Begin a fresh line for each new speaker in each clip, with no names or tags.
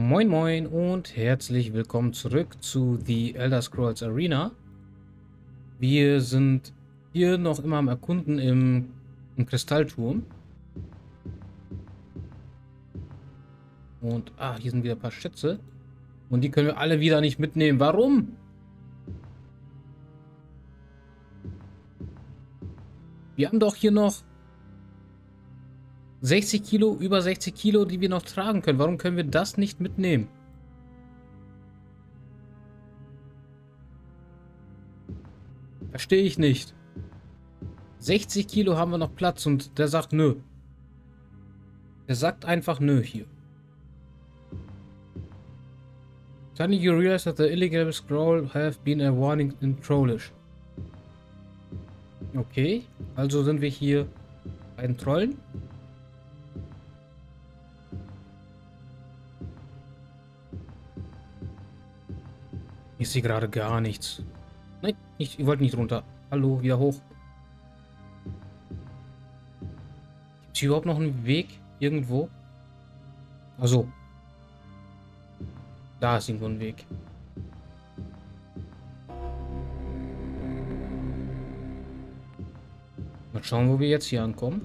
Moin Moin und herzlich willkommen zurück zu The Elder Scrolls Arena. Wir sind hier noch immer am Erkunden im Kristallturm. Und, hier sind wieder ein paar Schätze. Und die können wir alle wieder nicht mitnehmen. Warum? Wir haben doch hier noch 60 Kilo, über 60 Kilo, die wir noch tragen können. Warum können wir das nicht mitnehmen? Verstehe ich nicht. 60 Kilo haben wir noch Platz und der sagt nö. Der sagt einfach nö hier. Suddenly you realize that the illegal scroll have been a warning in Trollish. Okay, also sind wir hier bei den Trollen. Ich sehe gerade gar nichts. Nein, ich wollte nicht runter. Hallo, wieder hoch. Gibt es hier überhaupt noch einen Weg irgendwo? Also. Da ist irgendwo ein Weg. Mal schauen, wo wir jetzt hier ankommen.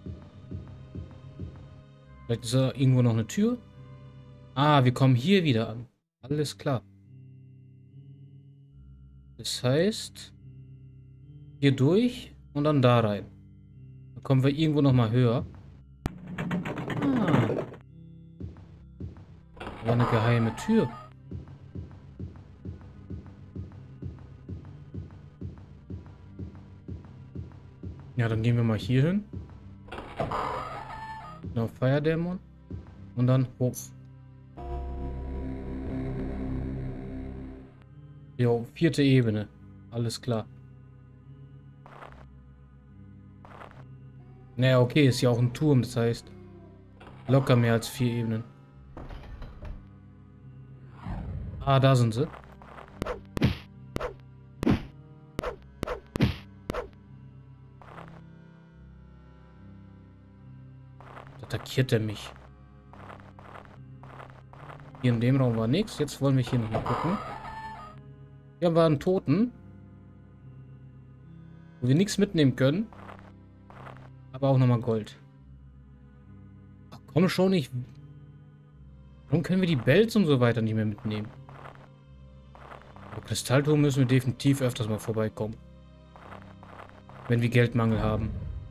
Vielleicht ist da irgendwo noch eine Tür. Ah, wir kommen hier wieder an. Alles klar. Das heißt, hier durch und dann da rein. Dann kommen wir irgendwo noch mal höher. Ah. War eine geheime Tür. Ja, dann gehen wir mal hier hin. Genau, Fire Dämon. Und dann hoch. Jo, 4. Ebene. Alles klar. Naja, okay, ist ja auch ein Turm, das heißt locker mehr als 4 Ebenen. Ah, da sind sie. Attackiert er mich? Hier in dem Raum war nichts. Jetzt wollen wir hier noch mal gucken. Hier haben wir einen Toten. Wo wir nichts mitnehmen können. Aber auch nochmal Gold. Ach, komm schon, nicht. Warum können wir die Bells und so weiter nicht mehr mitnehmen? Aber Kristallturm müssen wir definitiv öfters mal vorbeikommen. Wenn wir Geldmangel haben.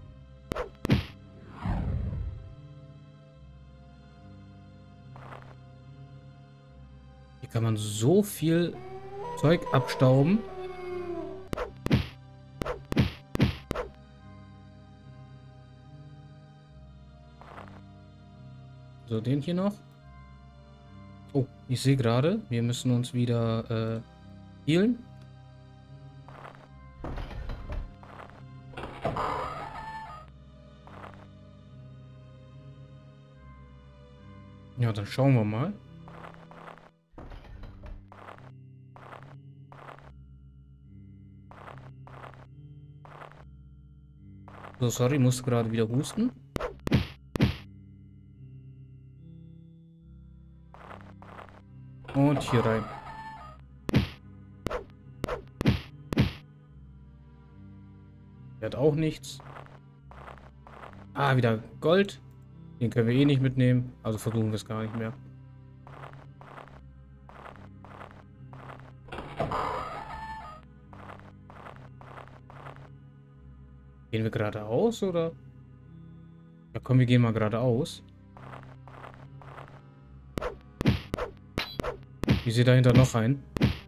Hier kann man so viel Zeug abstauben. So, den hier noch. Oh, ich sehe gerade, wir müssen uns wieder healen. Ja, dann schauen wir mal. So, sorry, musste gerade wieder husten. Und hier rein. Der hat auch nichts. Ah, wieder Gold. Den können wir eh nicht mitnehmen. Also versuchen wir es gar nicht mehr. Gehen wir geradeaus oder? Ja, komm, wir gehen mal geradeaus. Ich sehe dahinter noch einen.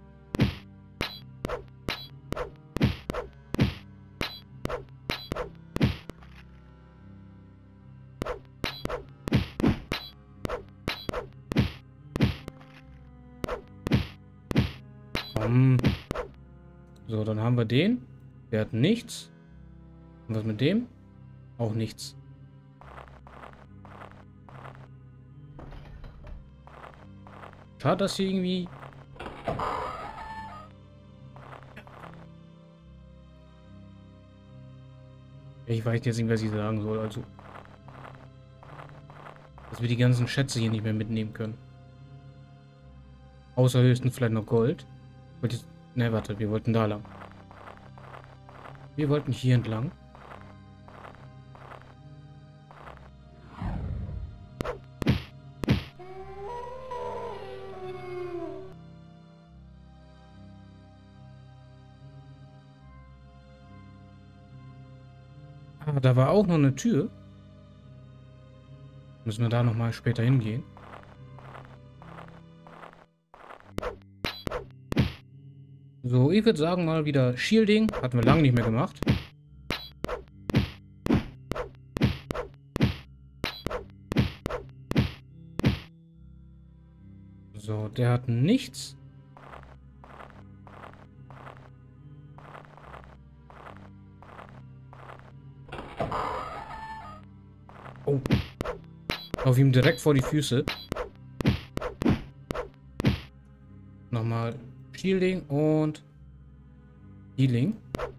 Komm. So, dann haben wir den. Der hat nichts. Und was mit dem? Auch nichts. Schade, dass hier irgendwie... Ich weiß jetzt nicht, was ich sagen soll, also... Dass wir die ganzen Schätze hier nicht mehr mitnehmen können. Außer höchstens vielleicht noch Gold. Ne, warte, wir wollten da lang. Wir wollten hier entlang. Ah, da war auch noch eine Tür. Müssen wir da nochmal später hingehen. So, ich würde sagen mal wieder Shielding. Hatten wir lange nicht mehr gemacht. So, der hat nichts. Oh. Auf ihm direkt vor die Füße. Nochmal Shielding und Healing.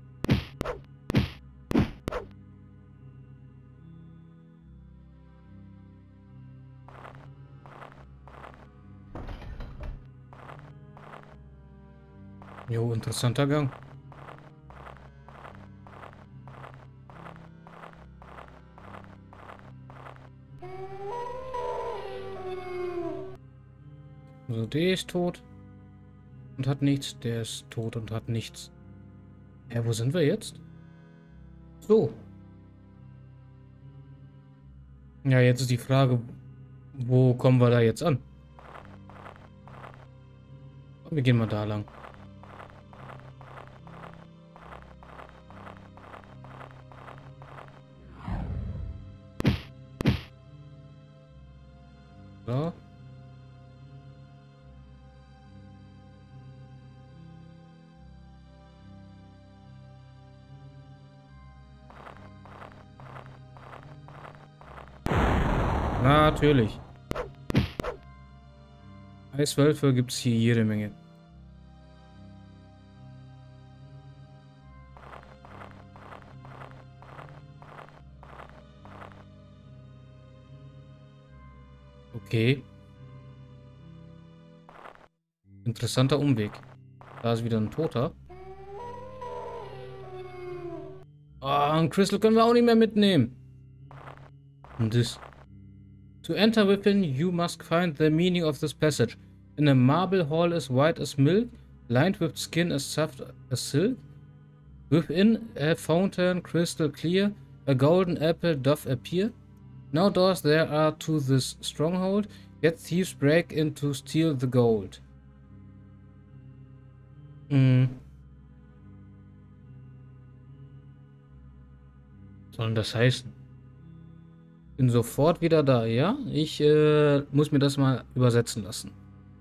Jo, interessanter Gang. So, der ist tot und hat nichts. Der ist tot und hat nichts. Ja, wo sind wir jetzt? So. Ja, jetzt ist die Frage, wo kommen wir da jetzt an? Wir gehen mal da lang. So. Natürlich. Eiswölfe gibt es hier jede Menge. Okay. Interessanter Umweg. Da ist wieder ein Toter. Ah, ein Crystal können wir auch nicht mehr mitnehmen. Und das. To enter within, you must find the meaning of this passage. In a marble hall as white as milk, lined with skin as soft as silk. Within a fountain crystal clear, a golden apple doth appear. No doors there are to this stronghold, yet thieves break in to steal the gold. Was soll denn das heißen? Bin sofort wieder da, ja? Ich muss mir das mal übersetzen lassen.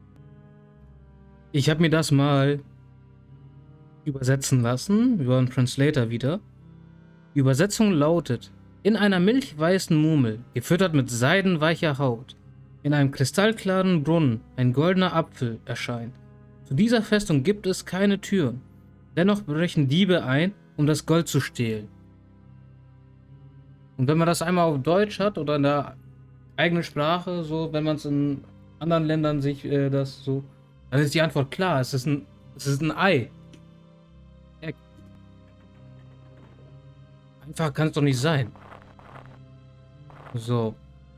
Ich habe mir das mal übersetzen lassen, über einen Translator wieder. Die Übersetzung lautet: In einer milchweißen Murmel, gefüttert mit seidenweicher Haut, in einem kristallklaren Brunnen ein goldener Apfel erscheint. Zu dieser Festung gibt es keine Türen. Dennoch brechen Diebe ein, um das Gold zu stehlen. Und wenn man das einmal auf Deutsch hat oder in der eigenen Sprache, so, wenn man es in anderen Ländern sich das so, dann ist die Antwort klar. Es ist ein Ei. Einfach kann es doch nicht sein. So.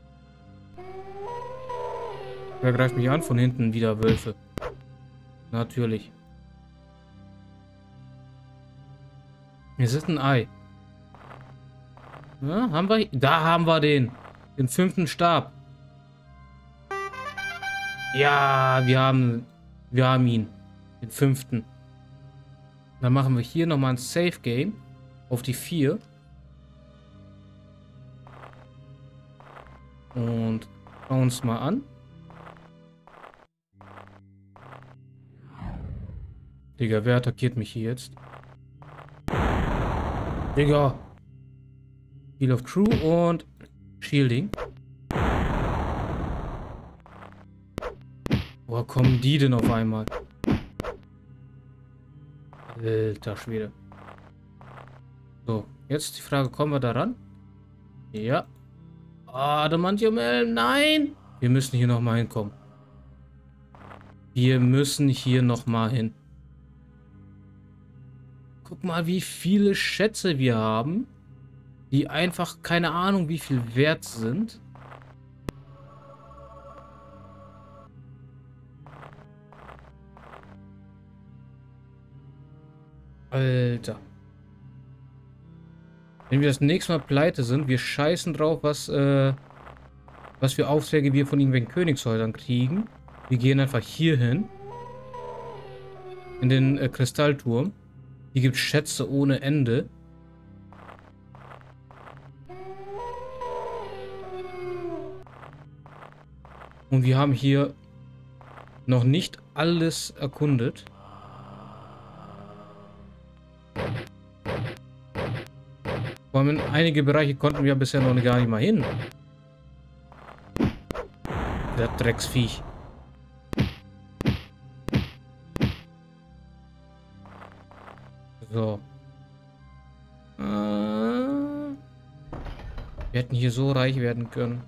Wer greift mich an? Von hinten wieder Wölfe. Natürlich. Es ist ein Ei. Ja, haben wir... Da haben wir den. Den 5. Stab. Ja, wir haben ihn. Den 5. Dann machen wir hier nochmal ein Safe Game. Auf die 4. Und schauen uns mal an. Digga, wer attackiert mich hier jetzt? Digga. Heal of Crew und Shielding. Woher kommen die denn auf einmal? Alter Schwede. So, jetzt die Frage, kommen wir da ran? Ja. Adamantium, nein! Wir müssen hier nochmal hinkommen. Wir müssen hier nochmal hin. Guck mal, wie viele Schätze wir haben, die einfach keine Ahnung, wie viel wert sind. Alter. Wenn wir das nächste Mal pleite sind, wir scheißen drauf, was für Aufträge wir von irgendwelchen Königshäusern kriegen. Wir gehen einfach hier hin. In den Kristallturm. Hier gibt es Schätze ohne Ende. Und wir haben hier noch nicht alles erkundet. Vor allem in einige Bereiche konnten wir bisher noch gar nicht mal hin. Der Drecksviech. So. Wir hätten hier so reich werden können.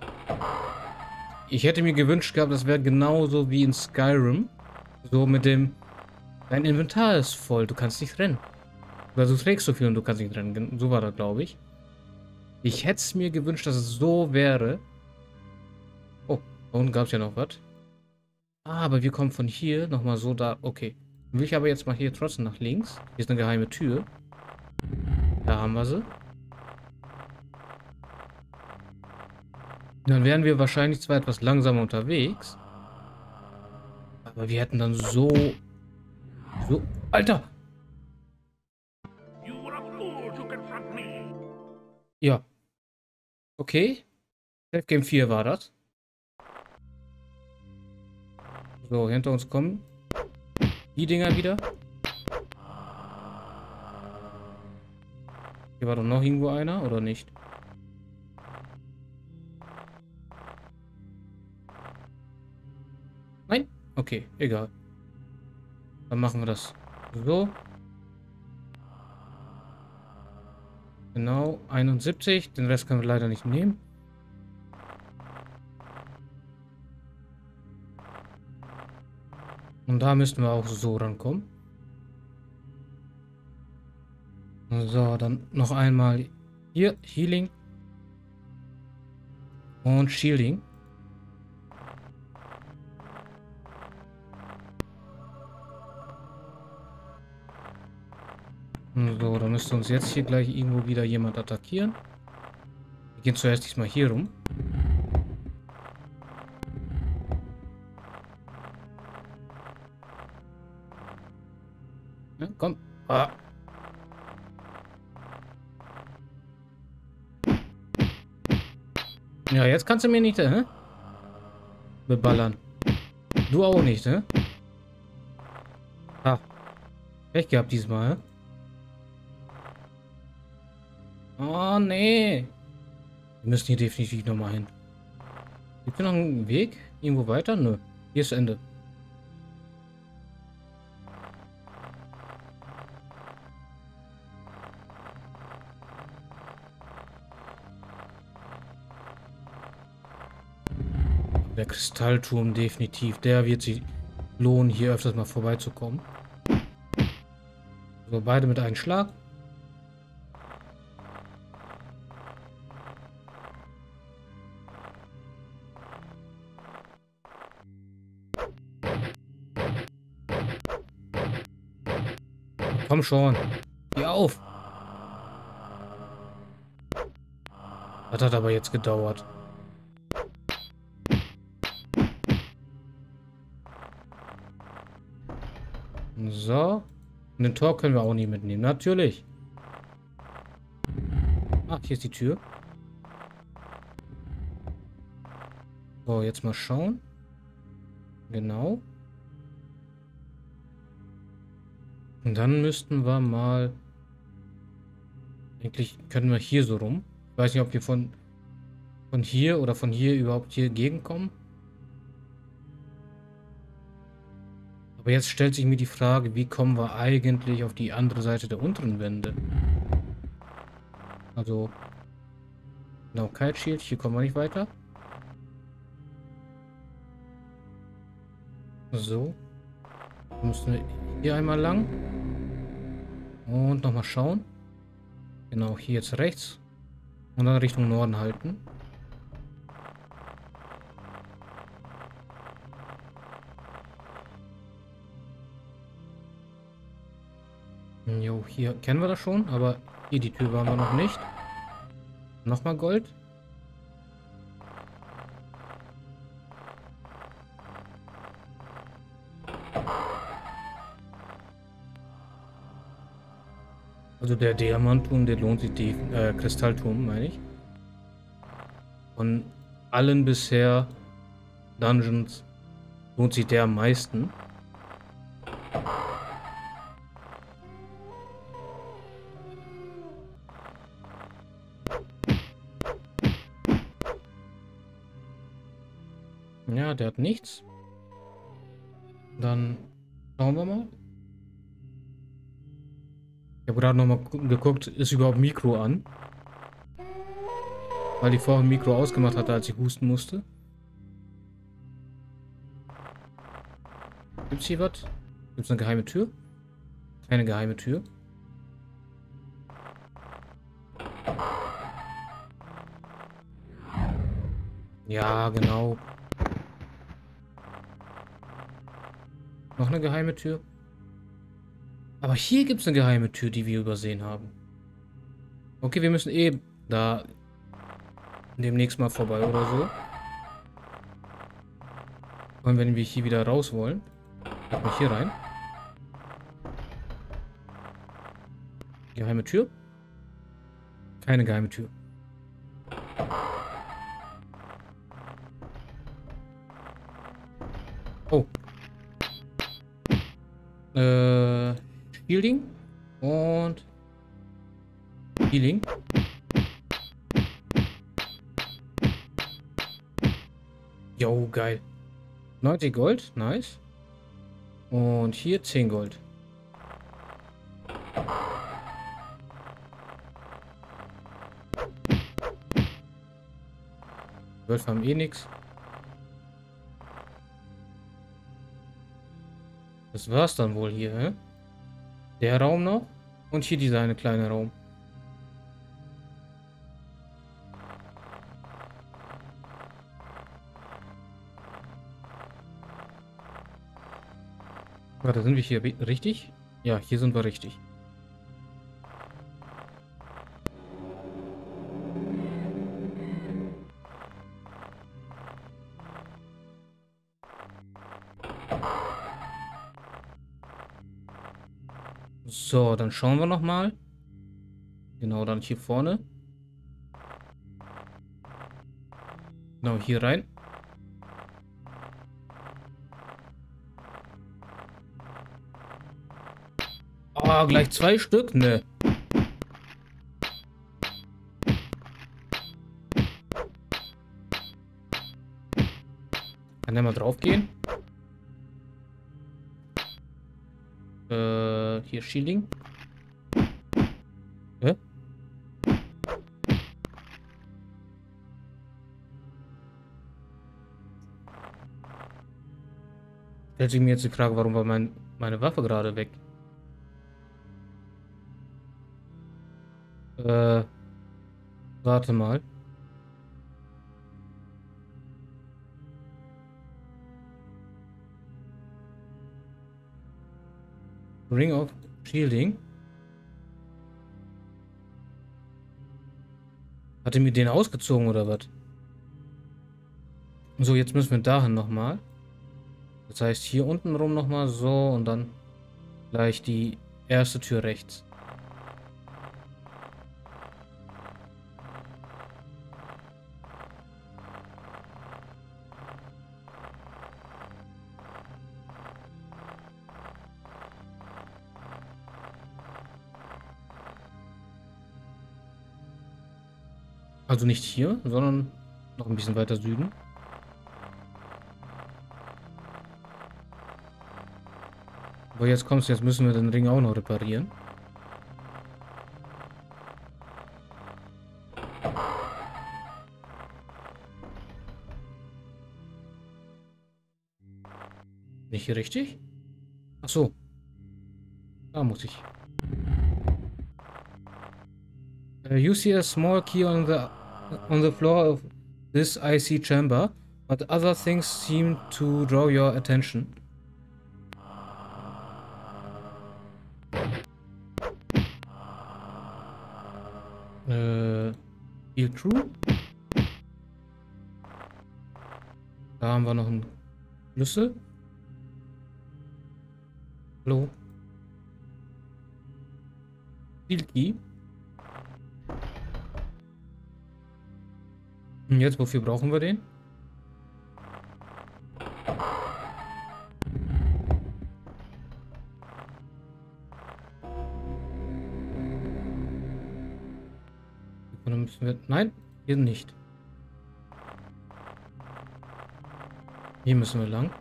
Ich hätte mir gewünscht gehabt, das wäre genauso wie in Skyrim. So mit dem... Dein Inventar ist voll, du kannst nicht rennen. Oder du trägst so viel und du kannst nicht rennen. So war das, glaube ich. Ich hätte es mir gewünscht, dass es so wäre. Oh, da unten gab es ja noch was. Ah, aber wir kommen von hier nochmal so da. Okay. Dann will ich aber jetzt mal hier trotzdem nach links. Hier ist eine geheime Tür. Da haben wir sie. Dann wären wir wahrscheinlich zwar etwas langsamer unterwegs. Aber wir hätten dann so... Alter! Ja. Okay. Safe Game 4 war das. So, hinter uns kommen die Dinger wieder. Hier war doch noch irgendwo einer, oder nicht? Nein? Okay, egal. Dann machen wir das so. Genau, 71. Den Rest können wir leider nicht nehmen. Und da müssten wir auch so rankommen. So, dann noch einmal hier Healing und Shielding. So, da müsste uns jetzt hier gleich irgendwo wieder jemand attackieren. Wir gehen zuerst diesmal hier rum. Ja, komm. Ah. Ja, jetzt kannst du mir nicht, beballern. Du auch nicht, ne? Ah. Pech gehabt diesmal, Oh, nee. Wir müssen hier definitiv nochmal hin. Gibt es noch einen Weg? Irgendwo weiter? Nö. Hier ist Ende. Der Kristallturm definitiv. Der wird sich lohnen, hier öfters mal vorbeizukommen. So, beide mit einem Schlag. Komm schon. Geh auf. Das hat aber jetzt gedauert. So. Und den Tor können wir auch nicht mitnehmen. Natürlich. Ah, hier ist die Tür. So, jetzt mal schauen. Genau. Und dann müssten wir mal... Eigentlich können wir hier so rum. Ich weiß nicht, ob wir von hier oder von hier überhaupt hier gegenkommen. Aber jetzt stellt sich mir die Frage, wie kommen wir eigentlich auf die andere Seite der unteren Wände? Also... Genau, Kite Shield. Hier kommen wir nicht weiter. So. Dann müssen wir hier einmal lang. Und nochmal schauen. Genau, hier jetzt rechts. Und dann Richtung Norden halten. Jo, hier kennen wir das schon, aber hier die Tür waren wir noch nicht. Nochmal Gold. Also der Diamantturm, der lohnt sich, die Kristallturm, meine ich. Von allen bisher Dungeons lohnt sich der am meisten. Ja, der hat nichts. Dann schauen wir mal. Ich habe gerade nochmal geguckt, ist überhaupt Mikro an? Weil ich vorhin Mikro ausgemacht hatte, als ich husten musste. Gibt's hier was? Gibt's eine geheime Tür? Keine geheime Tür. Ja, genau. Noch eine geheime Tür. Aber hier gibt es eine geheime Tür, die wir übersehen haben. Okay, wir müssen eh da demnächst mal vorbei oder so. Und wenn wir hier wieder raus wollen, lass mich hier rein. Geheime Tür? Keine geheime Tür. Oh. Shielding und Healing. Jo, geil. 90 Gold, nice. Und hier 10 Gold. Wölfe haben eh nix. Das war's dann wohl hier, hä? Der Raum noch. Und hier dieser eine kleine Raum. Warte, sind wir hier richtig? Ja, hier sind wir richtig. So, dann schauen wir noch mal. Genau, dann hier vorne. Genau, hier rein. Oh, gleich 2 Stück? Ne. Kann der mal drauf gehen? Hier Shielding. Hä? Stellt sich mir jetzt die Frage, warum war meine Waffe gerade weg? Warte mal. Ring of Shielding. Hat er mir den ausgezogen oder was? So, jetzt müssen wir dahin nochmal. Das heißt, hier unten rum nochmal so und dann gleich die erste Tür rechts. Also nicht hier, sondern noch ein bisschen weiter Süden. Aber jetzt kommst du, jetzt müssen wir den Ring auch noch reparieren. Nicht hier richtig? Ach so. Da muss ich. You see a small key on the floor of this icy chamber, but other things seem to draw your attention. Feel true. Da haben wir noch einen Schlüssel. Hallo. Steel Key. Und jetzt, wofür brauchen wir den? Und dann müssen wir... Nein, hier nicht. Hier müssen wir lang.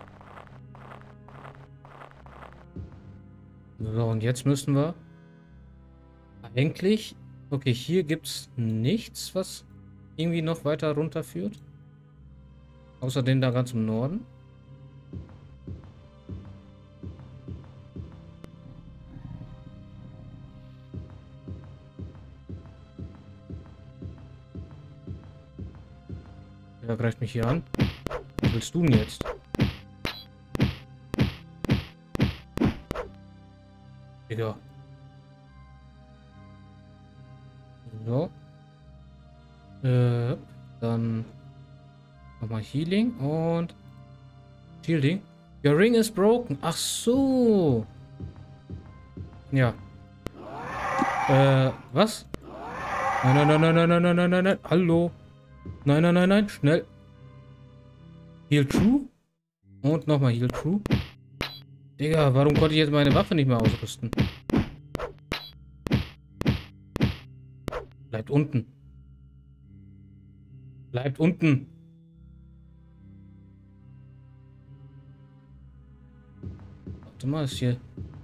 So, und jetzt müssen wir... Eigentlich... Okay, hier gibt es nichts, was irgendwie noch weiter runter führt. Außer den da ganz im Norden. Der greift mich hier an. Was willst du denn jetzt? Digga. So. Dann nochmal Healing und Shielding. Your ring is broken. Ach so. Ja. Was? Nein, nein, nein, nein, nein, nein, nein, nein, nein. Hallo. Nein, nein, nein, nein. Schnell. Heal True. Und nochmal Heal True. Digga, warum konnte ich jetzt meine Waffe nicht mehr ausrüsten? Bleibt unten. Bleibt unten. Warte mal, ist hier...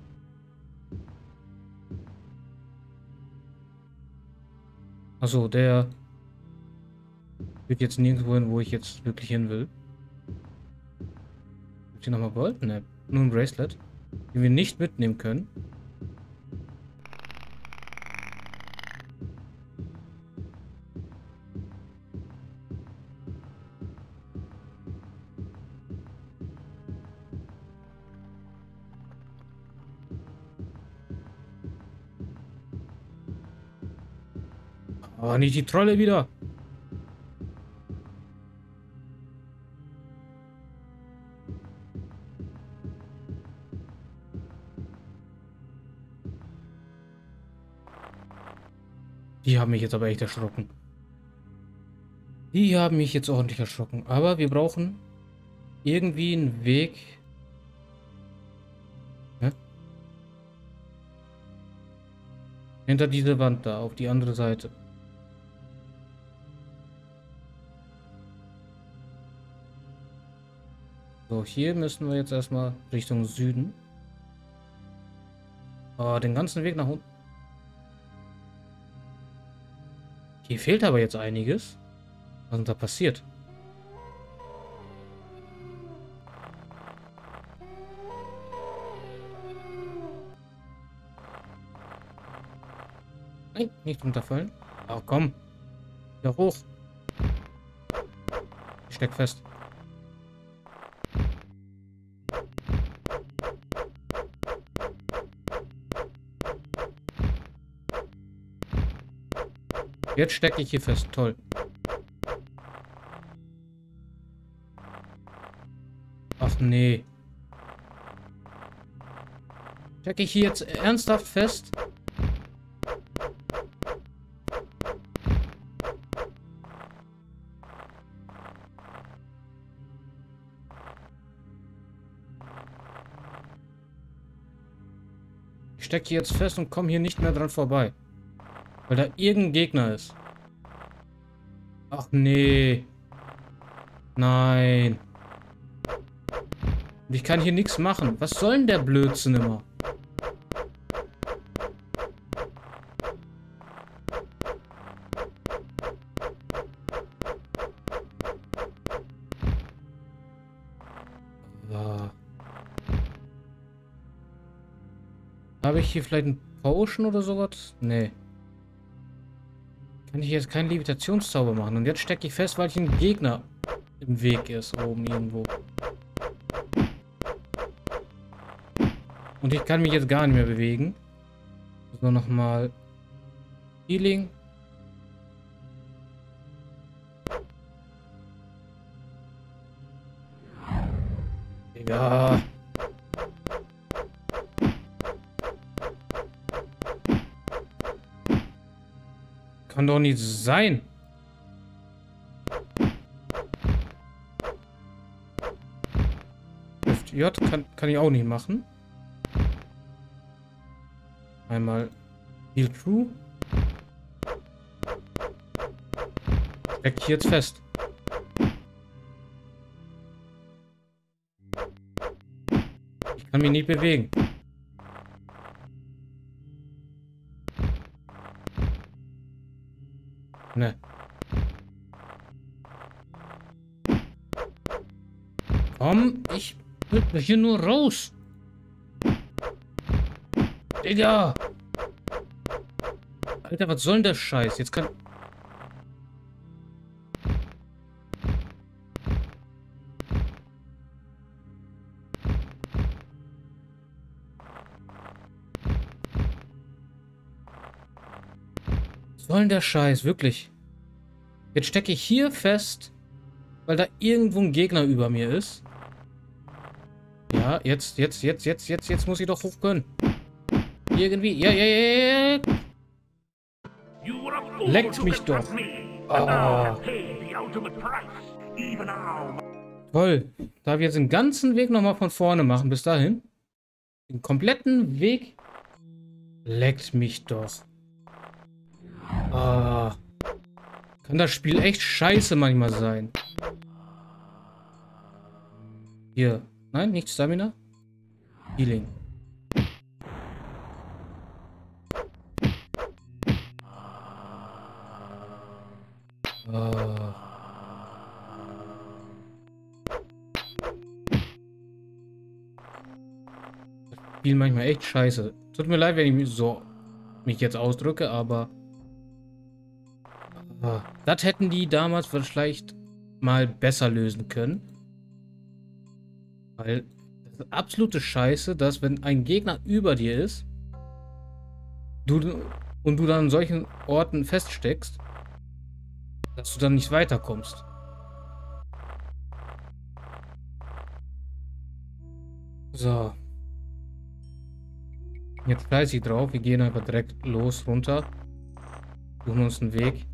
Achso, der... Wird jetzt nirgendwo hin, wo ich jetzt wirklich hin will. Gibt hier nochmal Gold? Ne, nur ein Bracelet, den wir nicht mitnehmen können. Oh, nicht die Trolle wieder. Die haben mich jetzt aber echt erschrocken. Die haben mich jetzt ordentlich erschrocken. Aber wir brauchen irgendwie einen Weg. Hä? Hinter diese Wand da, auf die andere Seite. So, hier müssen wir jetzt erstmal Richtung Süden. Oh, den ganzen Weg nach unten. Hier fehlt aber jetzt einiges. Was ist da passiert? Nein, nicht runterfallen. Oh, komm. Wieder hoch. Ich steck fest. Jetzt stecke ich hier fest. Toll. Ach nee. Stecke ich hier jetzt ernsthaft fest? Ich stecke hier jetzt fest und komme hier nicht mehr dran vorbei. Weil da irgendein Gegner ist. Ach nee. Nein. Und ich kann hier nichts machen. Was soll denn der Blödsinn immer? Habe ich hier vielleicht einen Potion oder sowas? Nee. Kann ich jetzt keinen Levitationszauber machen. Und jetzt stecke ich fest, weil ich ein Gegner im Weg ist, oben irgendwo. Und ich kann mich jetzt gar nicht mehr bewegen. So, nochmal Healing. Ja. Kann doch nicht sein. J kann ich auch nicht machen. Einmal Heal True. Steck ich jetzt fest. Ich kann mich nicht bewegen. Ne. Komm, ich will hier nur raus. Digga. Alter, was soll denn der Scheiß? Jetzt kann... Was soll denn der Scheiß? Wirklich. Jetzt stecke ich hier fest, weil da irgendwo ein Gegner über mir ist. Ja, jetzt muss ich doch hoch können. Irgendwie. Ja. Leckt mich doch. Oh. Toll. Darf ich jetzt den ganzen Weg nochmal von vorne machen bis dahin? Den kompletten Weg? Leckt mich doch. Ah. Kann das Spiel echt scheiße manchmal sein. Hier. Nein, nicht Stamina. Healing. Ah. Das Spiel manchmal echt scheiße. Tut mir leid, wenn ich mich jetzt ausdrücke, aber... Das hätten die damals vielleicht mal besser lösen können. Weil das ist absolute Scheiße, dass wenn ein Gegner über dir ist und du dann an solchen Orten feststeckst, dass du dann nicht weiterkommst. So. Jetzt scheiße ich drauf. Wir gehen einfach direkt los, runter. Suchen uns einen Weg.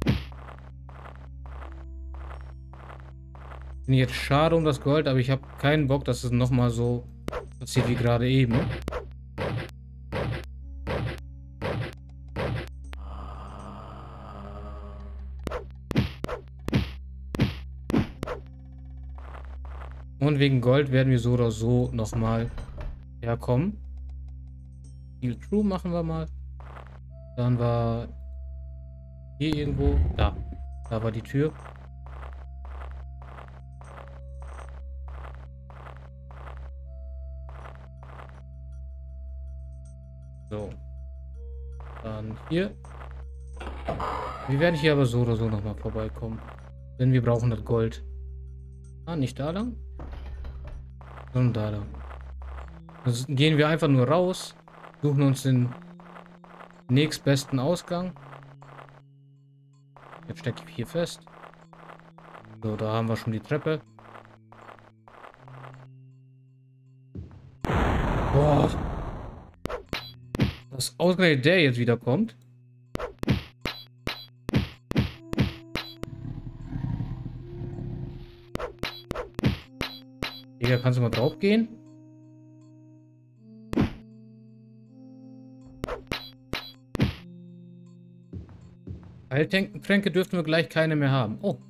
Bin jetzt schade um das Gold, aber ich habe keinen Bock, dass es nochmal so passiert wie gerade eben. Und wegen Gold werden wir so oder so nochmal herkommen. Heal True machen wir mal. Dann war hier irgendwo. Da. Da war die Tür. So. Dann hier. Wir werden hier aber so oder so nochmal vorbeikommen. Denn wir brauchen das Gold. Ah, nicht da lang. Sondern da lang. Dann gehen wir einfach nur raus. Suchen uns den nächstbesten Ausgang. Jetzt stecke ich hier fest. So, da haben wir schon die Treppe. Boah. Dass ausgerechnet der jetzt wieder kommt. Digga, kannst du mal drauf gehen? Heiltränke dürften wir gleich keine mehr haben. Oh.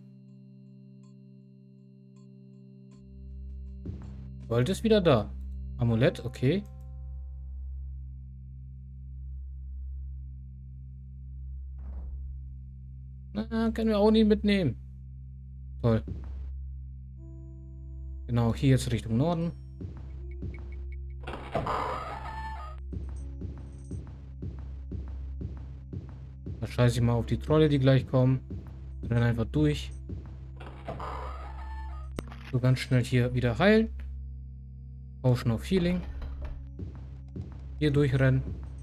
Gold ist wieder da. Amulett, okay. Na, können wir auch nicht mitnehmen. Toll. Genau, hier jetzt Richtung Norden. scheiße ich mal auf die Trolle, die gleich kommen. Wir rennen einfach durch. So ganz schnell hier wieder heilen. Potion of Healing. Hier durchrennen.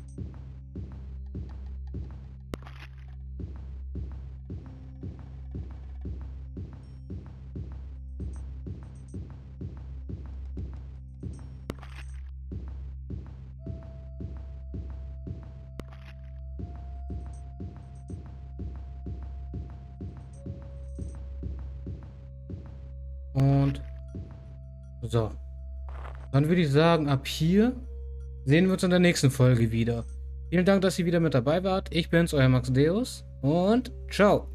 Und so. Dann würde ich sagen, ab hier sehen wir uns in der nächsten Folge wieder. Vielen Dank, dass ihr wieder mit dabei wart. Ich bin's, euer Max Deus und ciao.